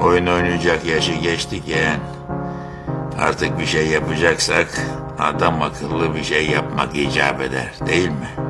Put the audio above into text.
Oyun oynayacak yaşı geçtik yeğen. Artık bir şey yapacaksak adam akıllı bir şey yapmak icap eder, değil mi?